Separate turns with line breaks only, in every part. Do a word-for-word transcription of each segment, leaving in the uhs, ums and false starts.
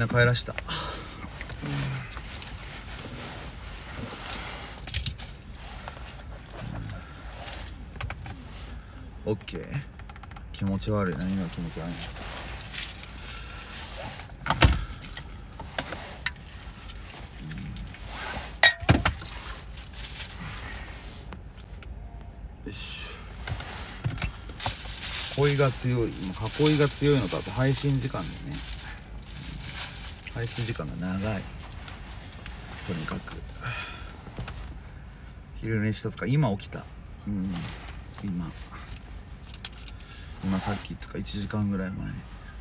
な帰らした。オッケー。気持ち悪い。何が気持ち悪いの。よし。囲いが強い、囲いが強いのと、あと配信時間でね、配信時間が長い。とにかく昼寝したつか、今起きた。うん、今今さっきつかいちじかんぐらい前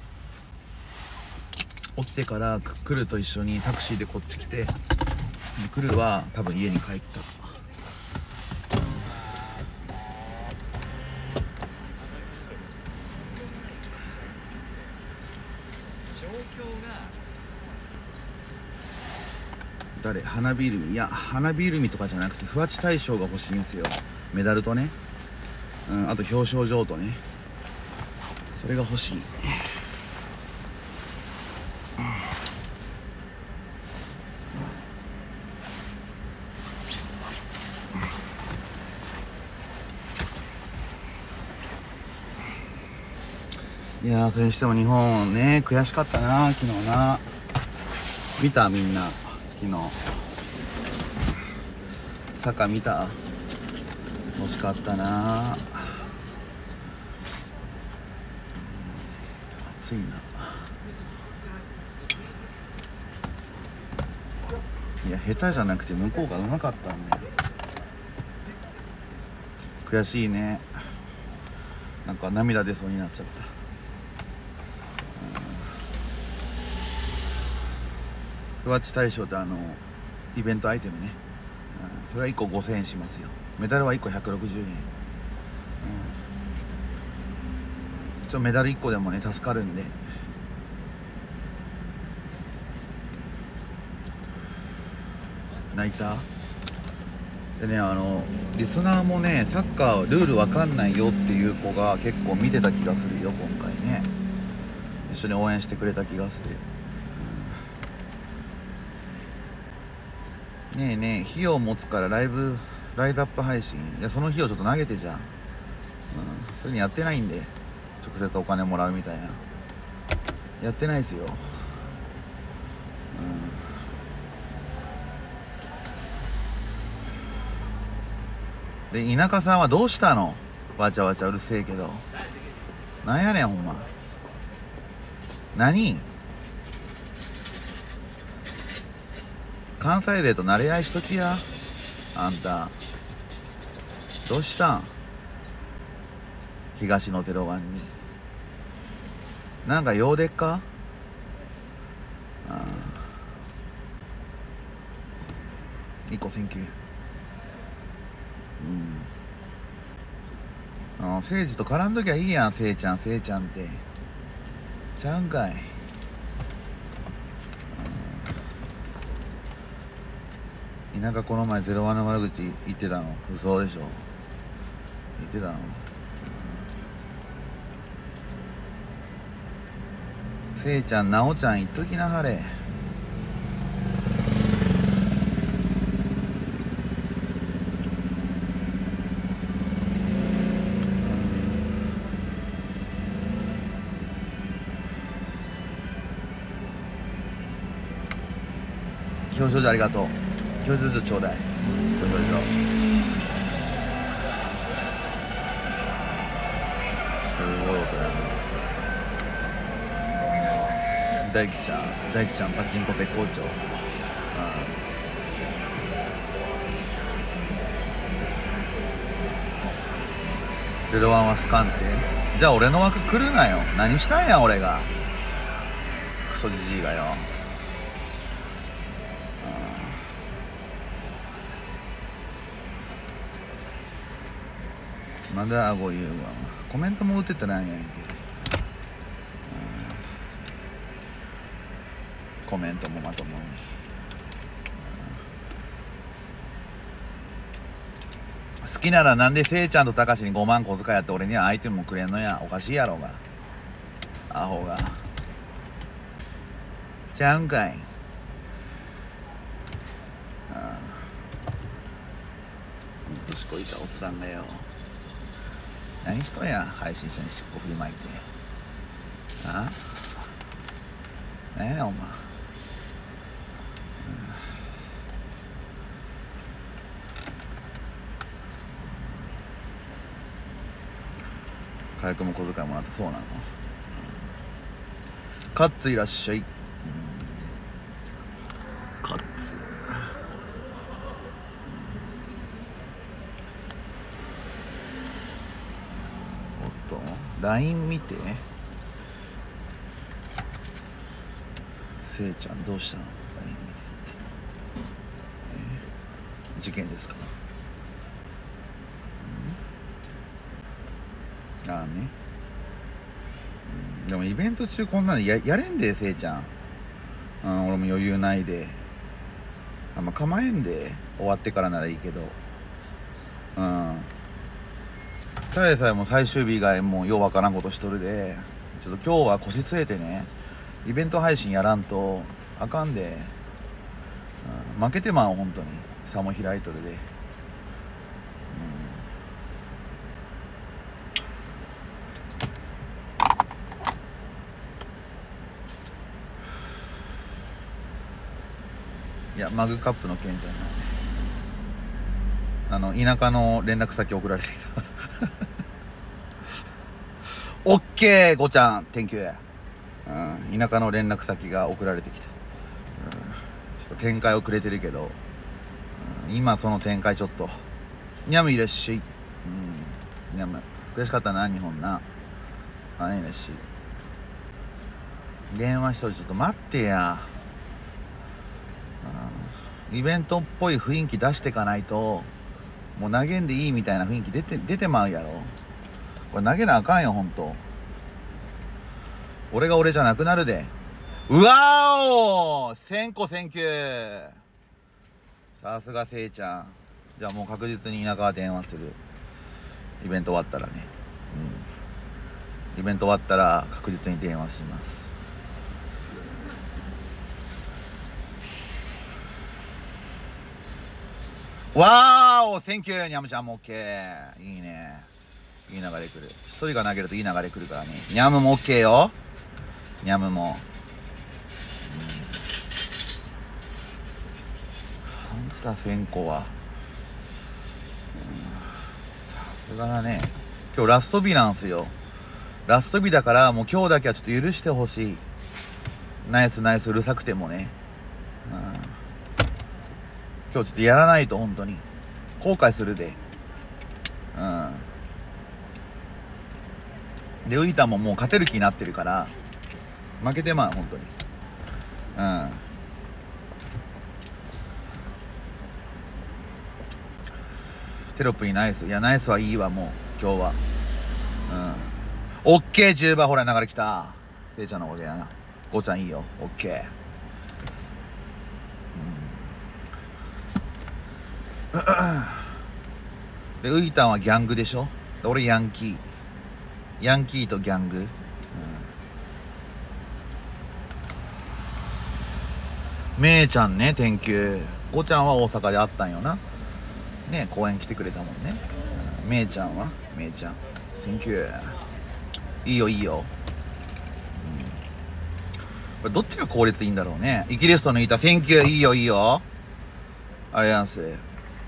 起きてから、来ると一緒にタクシーでこっち来て、来るは多分家に帰った。誰？花火イルミ。いや、花火イルミとかじゃなくて、不発大賞が欲しいんですよ。メダルとね、うん、あと表彰状とね、それが欲しい。いやー、それにしても日本ね、悔しかったな、昨日な。見た？みんな昨日サッカー見た？惜しかったな。暑いな。いや、下手じゃなくて向こうがうまかったんだよ。悔しいね。なんか涙出そうになっちゃった。ふわち大賞ってあのイベントアイテムね、うん、それはいっこごせんえんしますよ。メダルはいっこひゃくろくじゅうえん、うん、一応メダルいっこでもね助かるんで。泣いた？でね、あのリスナーもね、サッカールールわかんないよっていう子が結構見てた気がするよ今回ね。一緒に応援してくれた気がする。ねえねえ、費用持つからライブライズアップ配信、いやその費用ちょっと投げてじゃん、うん、それにやってないんで、直接お金もらうみたいなやってないですよ、うん、で田舎さんはどうしたの？わちゃわちゃうるせえけど、なんやねんほんま。何？関西勢と慣れ合いしときや。あんたどうしたん？東のゼロワンになんか用でっか？ああ、いっこせんきゅうえん。うん、ああ、せいじと絡んどきゃいいやん。せいちゃんせいちゃんってちゃうんかい。田舎この前ゼロワンの悪口言ってたの嘘でしょ？言ってたの？せいちゃんなおちゃん言っときなはれ。表彰状ありがとう。表彰状ちょうだい。表彰状すごい音だね。大輝ちゃん大輝ちゃんパチンコ絶好調。ゼロワンはスカンって。じゃあ俺の枠来るなよ。何したんや俺が。クソじじいがよ。まだ顎言うわ。コメントも打ってたらんやんけ。コメントもまともに。好きならなんでせいちゃんとたかしにごまん小遣いやって俺にはアイテムもくれんのや。おかしいやろうがアホが。 ちゃうんかい。ああ、年こいたおっさんがよ、何しとんや、配信者に尻尾振りまいて。ああ、何やねんお前。火薬も小遣いもらってそうなの。カッツいらっしゃい。カッツ、おっと ライン 見て。せいちゃんどうしたの。 ライン 見てって、えー、事件ですか。ああね、うん、でもイベント中こんなの や, やれんで、せいちゃん。うん、俺も余裕ないで。あんま構えんで、終わってからならいいけど。うん、ただでさえもう最終日以外もうようわからんことしとるで、ちょっと今日は腰据えてね、イベント配信やらんとあかんで、うん、負けてまう。本当に差も開いとるで。いや、マグカップの件じゃない。あの田舎の連絡先送られてきた。オッケーごちゃん Thank you、うん、田舎の連絡先が送られてきた、うん、ちょっと展開遅れてるけど、うん、今その展開ちょっとニャムいらっしゃい、うん、ニャム悔しかったな日本な。はい、いらっしゃい。電話しとる、ちょっと待ってや。イベントっぽい雰囲気出してかないと、もう投げんでいいみたいな雰囲気出て出てまうやろ。これ投げなあかんよ、ほんと。俺が俺じゃなくなるで。うわおせんこセンキュー。さすがせいちゃん。じゃあもう確実に田舎は電話する。イベント終わったらね。うん。イベント終わったら確実に電話します。わーおセンキューニャムちゃんも OK。 いいね、いい流れ来る。一人が投げるといい流れ来るからね。ニャムも OK よ、ニャムも、うん、ファンタせんこは、うん、さすがだね。今日ラスト日なんすよ。ラスト日だからもう今日だけはちょっと許してほしい。ナイスナイスうるさくてもね、うん、今日ちょっとやらないと本当に後悔するで。うん。でウイタももう勝てる気になってるから負けてまあ本当に。うん。テロップにナイス。いやナイスはいいわもう今日は。うん。オッケーじゅうばんほら流れ来た。せいちゃんのおかげやな。ごちゃんいいよ。オッケー。でウイタンはギャングでしょ。で俺ヤンキー。ヤンキーとギャング、うん、めいちゃんね天球。ごちゃんは大阪で会ったんよな。ね公園来てくれたもんね。うん、めいちゃんはめいちゃんセンキュー。いいよいいよ、うん、これどっちが効率いいんだろうね。イキリスト抜いたセンキュー。いいよいいよ、ありがとうございます。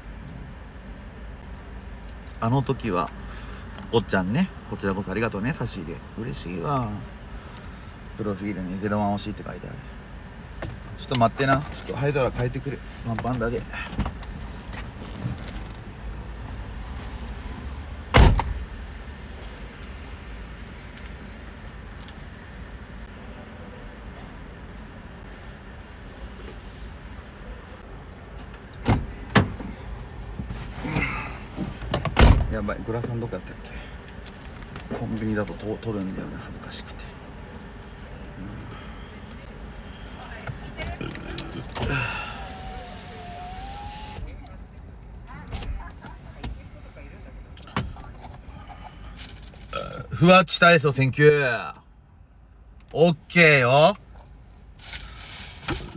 あの時はごっちゃんね、こちらこそありがとうね、差し入れ嬉しいわ。プロフィールにゼロワン推しって書いてある。ちょっと待ってな、ちょっとハイドラ変えてくれ、ワンパンダで。やばい、グラサンどこやったっけ。コンビニだとと取るんだよね、恥ずかしくて。ふわっち体操センキュー。オッケーよ。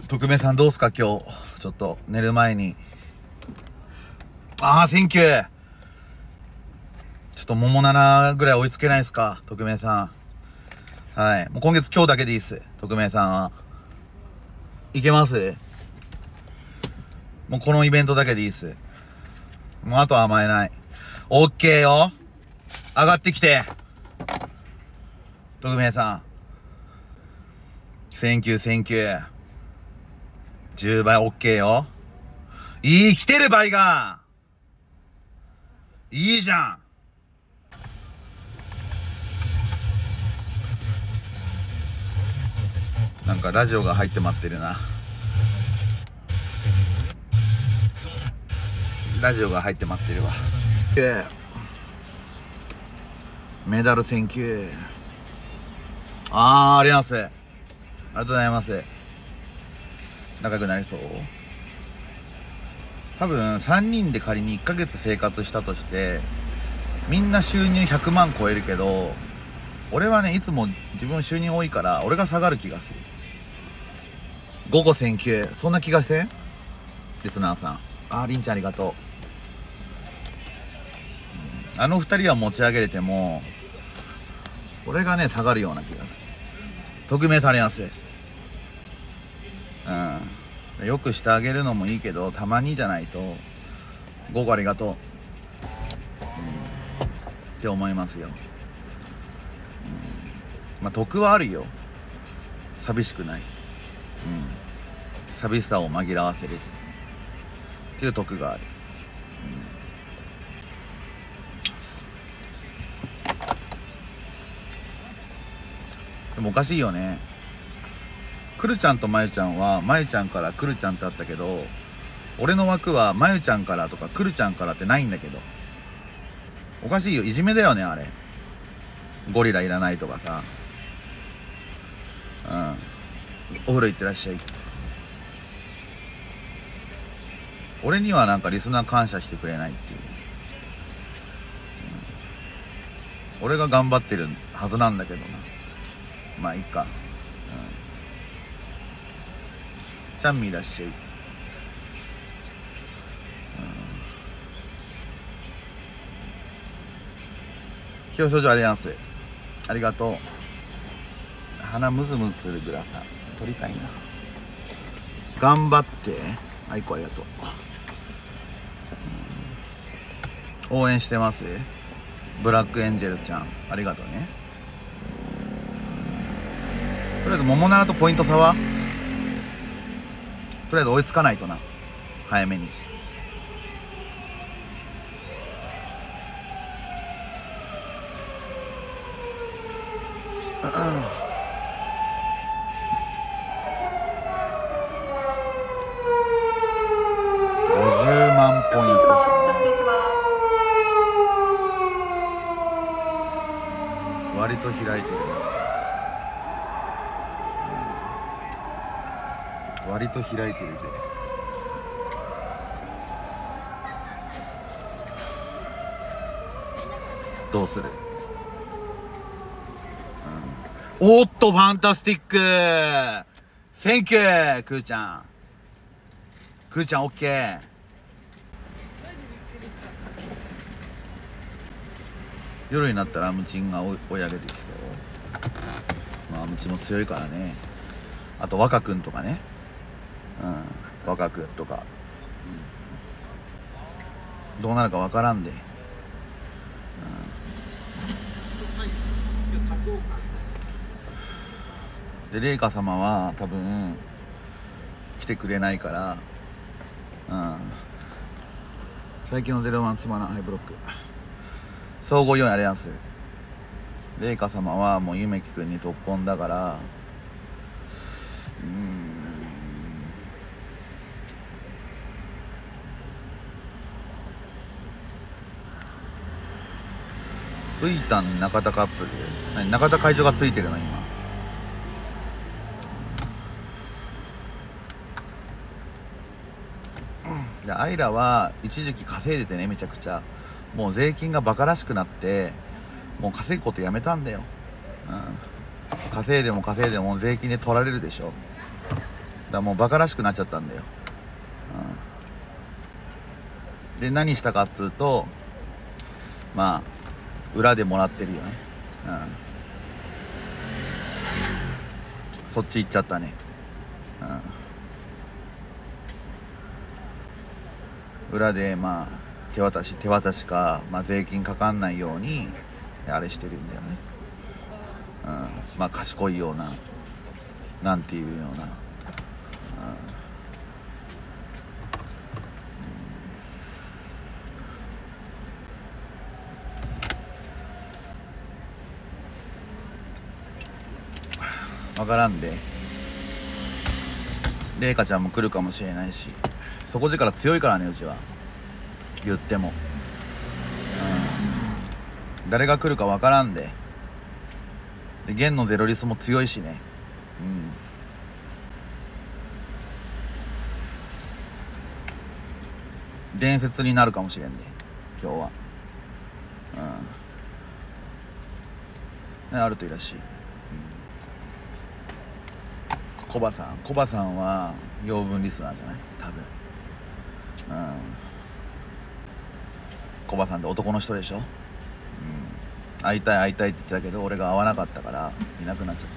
匿名さんどうすか今日。ちょっと寝る前に。ああ、センキュー。ちょっと桃ななぐらい追いつけないですか、匿名さん。はい。もう今月今日だけでいいっす。匿名さんは。いけます？もうこのイベントだけでいいっす。もうあとは甘えない。オッケーよ。上がってきて。匿名さん。センキュー、センキュー。じゅうばいオッケーよ。いい、来てる倍が。いいじゃん。なんかラジオが入って待ってるな。ラジオが入って待ってるわ。メダルセンキュー。あー、ありがとうございます。ありがとうございます。仲良くなりそう。多分さんにんで仮にいっかげつ生活したとしてみんな収入ひゃくまん超えるけど、俺はねいつも自分収入多いから俺が下がる気がする。ごごせんきゅう、そんな気がせん？リスナーさん。あー、りんちゃんありがとう。うん、あのふたりは持ち上げれても俺がね下がるような気がする。匿名されやすい。うん、よくしてあげるのもいいけどたまにじゃないと。ごごありがとう、うん、って思いますよ。うん、まあ得はあるよ。寂しくない。うん、寂しさを紛らわせるっていう得がある。うん、でもおかしいよね。くるちゃんとまゆちゃんはまゆちゃんからくるちゃんってあったけど、俺の枠はまゆちゃんからとかくるちゃんからってないんだけど、おかしいよ。いじめだよねあれ。ゴリラいらないとかさ。うん、お風呂行ってらっしゃい。俺にはなんかリスナー感謝してくれないっていう、うん、俺が頑張ってるはずなんだけどな。まあいいか。チャンミーいらっしゃい。うん、表彰状あります。ありがとう。鼻ムズムズするグラサン取りたいな。頑張って。あいこありがとう。うん、応援してます。ブラックエンジェルちゃんありがとうね。とりあえず桃奈々とポイント差はとりあえず追いつかないとな、早めに。ごじゅうまんポイント差。割と開いてるな。割と開いてるで。どうする？うん、おっとファンタスティックセンキュー。くーちゃんくーちゃんオッケー。夜になったらアムチンが追い上げてきそう。まあアムチンも強いからね。あと若くんとかね。うん、若くんとか、うん、どうなるかわからんで。うん、で麗華様は多分来てくれないから、うん、最近のゼロワンつまらんハイブロック総合よんいあります。麗華様はもう夢樹くんに続婚だから、うーん、ウイタン中田カップル。何、中田会長がついてるの今。でアイラは一時期稼いでてね、めちゃくちゃ。もう税金がバカらしくなってもう稼ぐことやめたんだよ。うん、稼いでも稼いでも税金で取られるでしょ。だらもうバカらしくなっちゃったんだよ、うん、で何したかっつうと、まあ裏でもらってるよね、うん、そっち行っちゃったね、うん、裏でまあ手渡し手渡しか、まあ、税金かかんないようにあれしてるんだよね、うん、まあ賢いようななんていうような、うん分からんで、麗華ちゃんも来るかもしれないし、底力強いからね、うちは言っても、うん、誰が来るか分からんで、で弦のゼロリスも強いしね、うん、伝説になるかもしれんで今日は、うん、あるといいらしい。コバさんコバさんは養分リスナーじゃない多分、うん、コバさんって男の人でしょ、うん、会いたい会いたいって言ってたけど俺が会わなかったからいなくなっちゃった、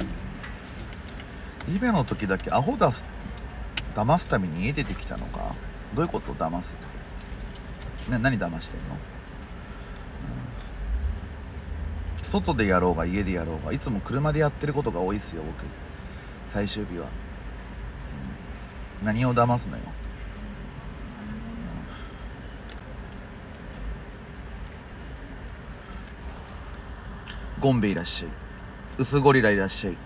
リベの時だけアホ出す騙すために家出てきたのか、どういうこと？騙すって、ね、何騙してんの、うん、外でやろうが家でやろうがいつも車でやってることが多いっすよ僕、最終日は、うん、何を騙すのよ、うん、ゴンベいらっしゃい、ウスゴリラいらっしゃい、うん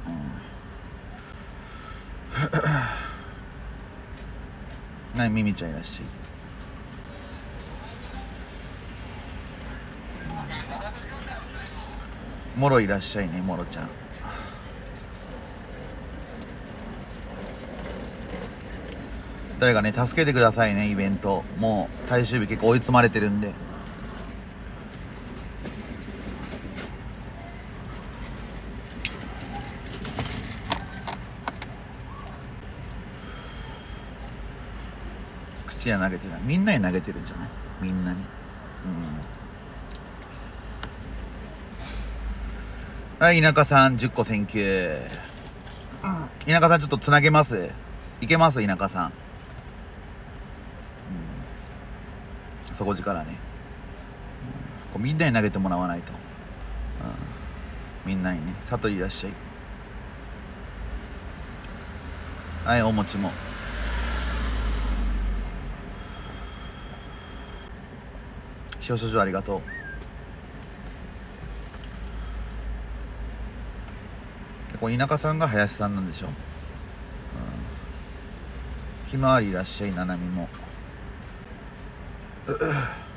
なにミミちゃんいらっしゃい、モロいらっしゃいね、モロちゃん。誰かね助けてくださいね、イベントもう最終日結構追い詰まれてるんで。口や投げてない、みんなに投げてるんじゃない、みんなに、うん、はい、田舎さんじゅっこセンキュー、田舎さんちょっとつなげます、いけます、田舎さん、うん、底力ね、うん、こうみんなに投げてもらわないと、うん、みんなにね、サトリいらっしゃい、はい、お餅も表彰状ありがとう。これ田舎さんが林さんなんでしょ、うん、ひまわりいらっしゃい、ななみも、うう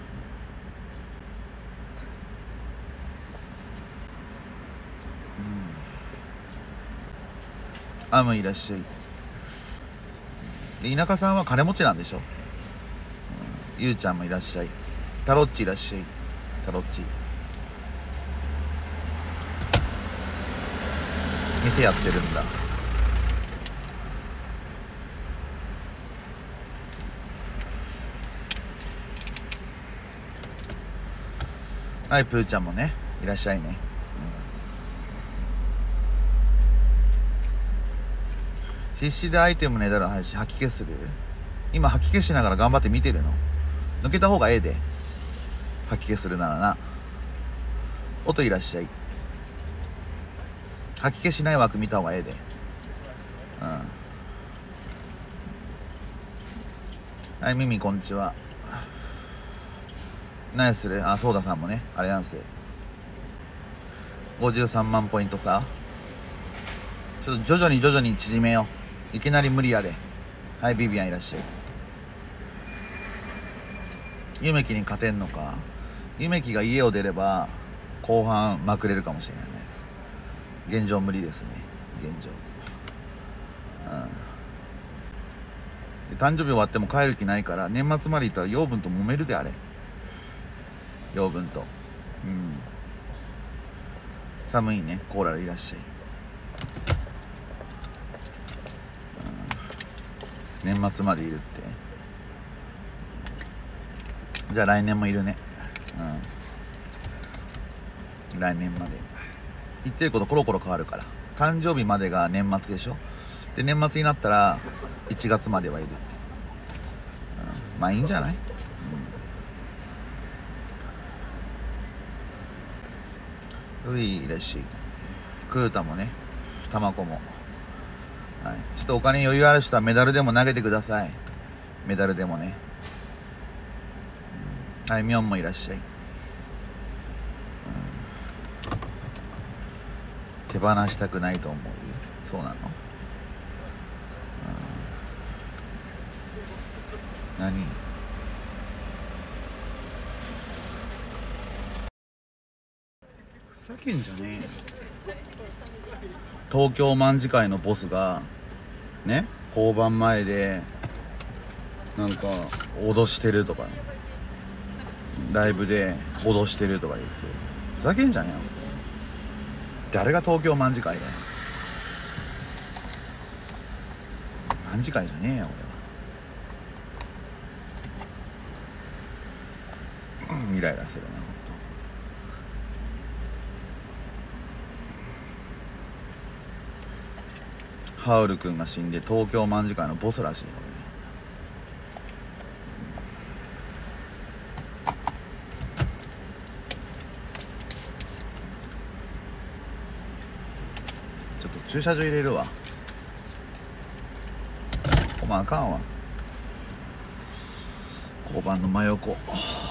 アムいらっしゃい。で田舎さんは金持ちなんでしょ、うん、ゆうちゃんもいらっしゃい、タロッチいらっしゃい、タロッチ店やってるんだ、はい、プーちゃんもねいらっしゃいね、うん、必死でアイテムねだる配信吐き気する、今吐き気しながら頑張って見てるの、抜けた方がええで、吐き気するならな、音いらっしゃい、吐き気しない枠見た方がええで、うん、はい、ミミこんにちは、何する、あ、ソーダさんもねあれなんすよ、ごじゅうさんまんポイント差、ちょっと徐々に徐々に縮めよう、いきなり無理やで、はい、ビビアンいらっしゃい、ゆめきに勝てんのか、ゆめきが家を出れば後半まくれるかもしれないです、現状無理ですね、現状、 で誕生日終わっても帰る気ないから、年末までいったら養分と揉めるで、あれ。養分と。うん。寒いね。コーラルいらっしゃい。うん、年末までいるって。じゃあ来年もいるね。うん。来年まで。言ってることコロコロ変わるから。誕生日までが年末でしょ。で、年末になったらいちがつまではいるって。うん、まあいいんじゃない？うん。うい、いらっしゃい。クータもね、タマコも。はい。ちょっとお金余裕ある人はメダルでも投げてください。メダルでもね。うん、はい、ミョンもいらっしゃい。うん、手放したくないと思うよ。そうなの？うん、何？ふざけんじゃねえよ。東京卍会のボスがね、交番前でなんか脅してるとか、ね、ライブで脅してるとか言って、ふざけんじゃねえよ。誰が東京卍会だよ。卍会じゃねえよ俺は。イライラするな。ハウル君が死んで東京卍会のボスらしいよ。ちょっと駐車場入れるわ。お前あかんわ。交番の真横。